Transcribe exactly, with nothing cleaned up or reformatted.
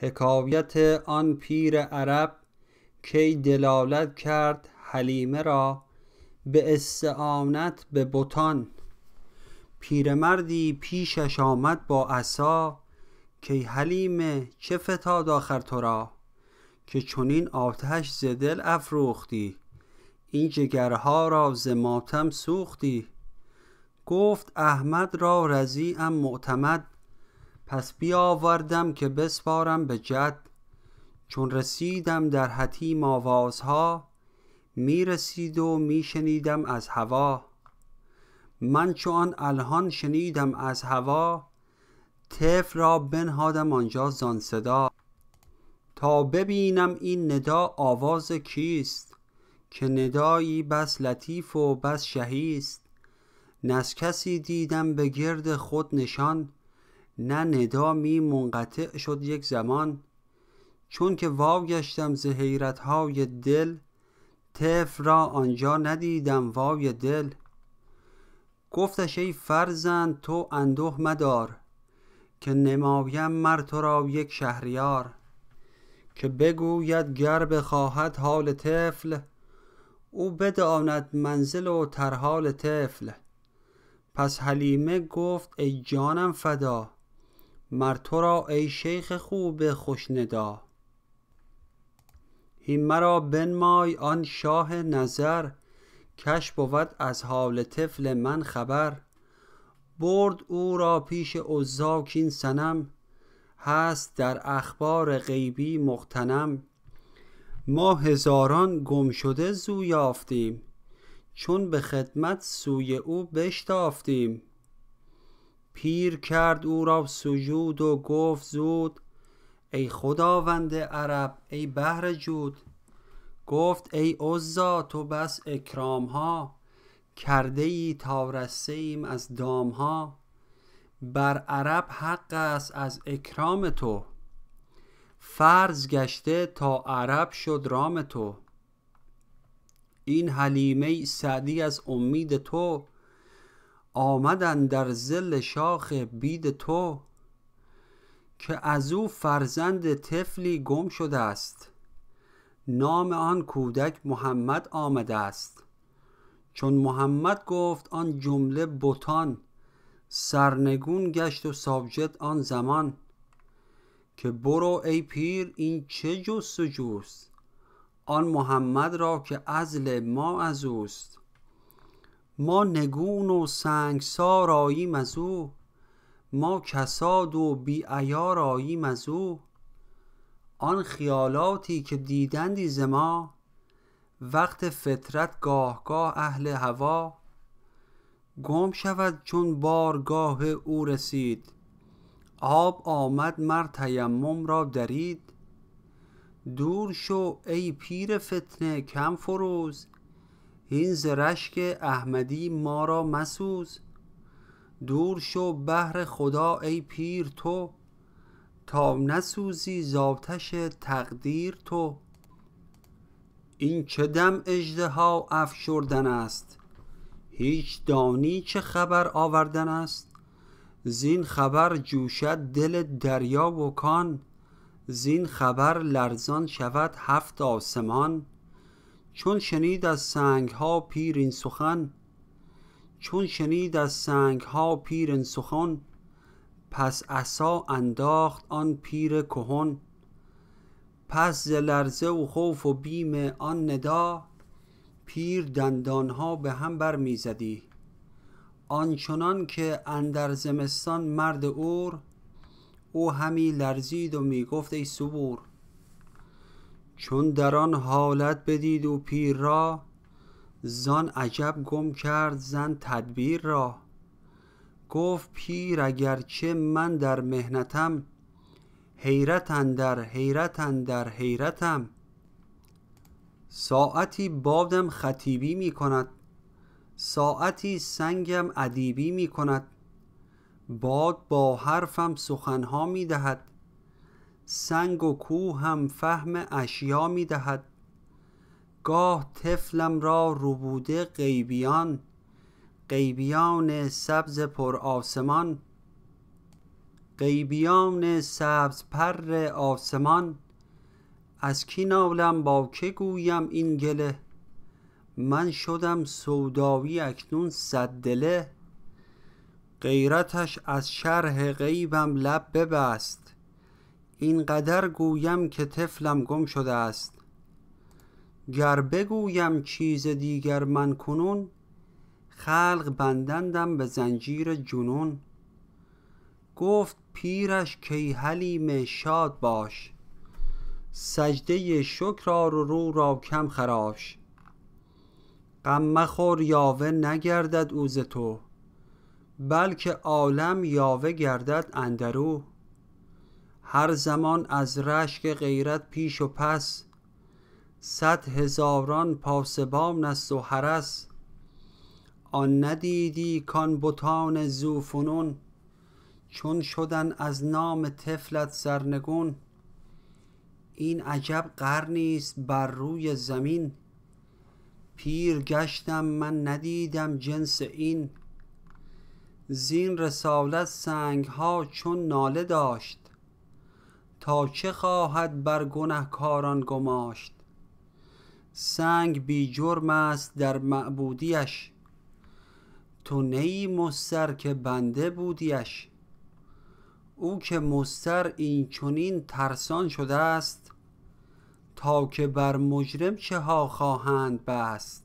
حکایت آن پیر عرب کی دلالت کرد حلیمه را به استعانت به بتان. پیرمردی پیشش آمد با عصا کی حلیمه چه فتاد آخر تو را، که چنین آتش ز دل افروختی این جگرها را ز ماتم سوختی. گفت احمد را رضیعم معتمد، پس بیاوردم که بسپارم به جد. چون رسیدم در حتیم آوازها می رسید و می شنیدم از هوا. من چو آن الحان شنیدم از هوا طفل را بنهادم آنجا زان صدا. تا ببینم این ندا آواز کیست، که ندایی بس لطیف و بس شهیست. نه از کسی دیدم به گرد خود نشان، نه ندا می منقطع شد یک زمان. چون که واگشتم ز حیرتهای دل طفل را آنجا ندیدم وای دل. گفتش ای فرزند تو اندوه مدار، که نمایم مر تو را یک شهریار. که بگوید گر بخواهد حال طفل، او بداند منزل و ترحال طفل. پس حلیمه گفت ای جانم فدا، مر تو را ای شیخ خوب خوش ندا. هین مرا بنمای آن شاه نظر، کش بود از حال طفل من خبر. برد او را پیش عزا کین صنم، هست در اخبار غیبی مغتنم. ما هزاران گم شده زو یافتیم، چون به خدمت سوی او بشتافتیم. پیر کرد او را سجود و گفت زود ای خداوند عرب ای بحر جود. گفت ای عزا تو بس اکرام ها، کرده ای تا رسته ایم از دام ها. بر عرب حق است از اکرام تو، فرض گشته تا عرب شد رام تو. این حلیمه سعدی از امید تو، آمدن در ظل شاخ بید تو. که از او فرزند طفلی گم شده است، نام آن کودک محمد آمده است. چون محمد گفت آن جمله بتان، سرنگون گشت و ساجد آن زمان. که برو ای پیر این چه جست و جوست، آن محمد را که عزل ما از اوست. ما نگون و سنگسار آییم از او، ما کساد و بی عیار آییم از او. آن خیالاتی که دیدندی ز ما، وقت فطرت گاه گاه اهل هوا. گم شود چون بارگاه او رسید، آب آمد مر تیمم را درید. دور شو ای پیر فتنه کم فروز، هین ز رشک احمدی ما را مسوز. دور شو بهر خدا ای پیر تو، تا نسوزی ز آتش تقدیر تو. این چه دم اژدها افشردن است، هیچ دانی چه خبر آوردن است. زین خبر جوشد دل دریا و کان، زین خبر لرزان شود هفت آسمان. چون شنید از سنگ ها پیر این سخن، چون شنید از سنگ ها پیر این سخن. پس عصا انداخت آن پیر کهن، پس ز لرزه و خوف و بیم آن ندا. پیر دندان ها به هم بر می زدی، آنچنان که اندر زمستان مرد اور. او همی لرزید و می گفت ای صبور. چون در آن حالت بدید او پیر را، زان عجب گم کرد زن تدبیر را. گفت پیر اگرچه من در محنتم، حیرت اندر حیرت اندر حیرتم. ساعتی بادم خطیبی می کند، ساعتی سنگم ادیبی می کند. باد با حرفم سخنها می دهد، سنگ و کوه هم فهم اشیا می دهد. گاه طفلم را ربوده غیبیان، غیبیان سبز پر آسمان. غیبیان سبز پر آسمان، از کی نالم با که گویم این گله؟ من شدم سودایی اکنون صد دله. غیرتش از شرح غیبم لب ببست، این قدر گویم که طفلم گم شده است. گر بگویم چیز دیگر من کنون، خلق بندندم به زنجیر جنون. گفت پیرش کی حلیم شاد باش، سجده شکر آر و رو را کم خراش. غم مخور یاوه نگردد او ز تو، بلکه عالم یاوه گردد اندرو. هر زمان از رشک غیرت پیش و پس، صد هزاران پاسبان است و حرس. آن ندیدی کان بتان ذوفنون، چون شدن از نام طفلت سرنگون. این عجب قرنی است بر روی زمین، پیر گشتم من ندیدم جنس این. زین رسالت سنگ ها چون ناله داشت، تا چه خواهد بر گنهکاران گماشت. سنگ بی جرم است در معبودیش، تو نیی مضطر که بنده بودیش. او که مضطر این چنین ترسان شده است، تا که بر مجرم چه ها خواهند بست.